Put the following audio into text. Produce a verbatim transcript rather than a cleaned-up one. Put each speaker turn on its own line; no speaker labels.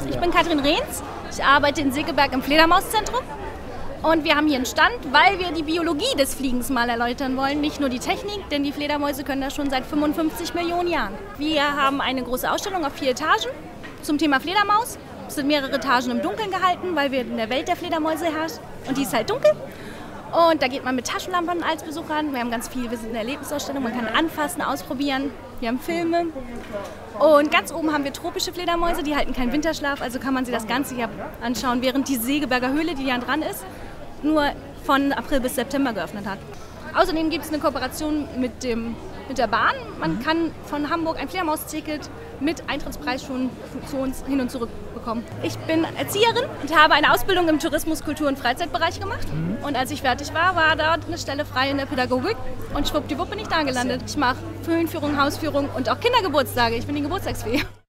Ich bin Katrin Rehns, ich arbeite in Segeberg im Fledermauszentrum und wir haben hier einen Stand, weil wir die Biologie des Fliegens mal erläutern wollen, nicht nur die Technik, denn die Fledermäuse können das schon seit fünfundfünfzig Millionen Jahren. Wir haben eine große Ausstellung auf vier Etagen zum Thema Fledermaus. Es sind mehrere Etagen im Dunkeln gehalten, weil wir in der Welt der Fledermäuse herrschen und die ist halt dunkel. Und da geht man mit Taschenlampen als Besucher an. Wir haben ganz viel, wir sind in der Erlebnisausstellung, man kann anfassen, ausprobieren. Wir haben Filme. Und ganz oben haben wir tropische Fledermäuse, die halten keinen Winterschlaf, also kann man sie das ganze Jahr anschauen, während die Segeberger Höhle, die ja dran ist, nur von April bis September geöffnet hat. Außerdem gibt es eine Kooperation mit, dem, mit der Bahn. Man kann von Hamburg ein Fledermausticket mit Eintrittspreis schon zu uns hin und zurück bekommen. Ich bin Erzieherin und habe eine Ausbildung im Tourismus-, Kultur- und Freizeitbereich gemacht. Und als ich fertig war, war dort eine Stelle frei in der Pädagogik und schwuppdiwupp bin ich da gelandet. Ich mache Höhlenführung, Hausführung und auch Kindergeburtstage. Ich bin die Geburtstagsfee.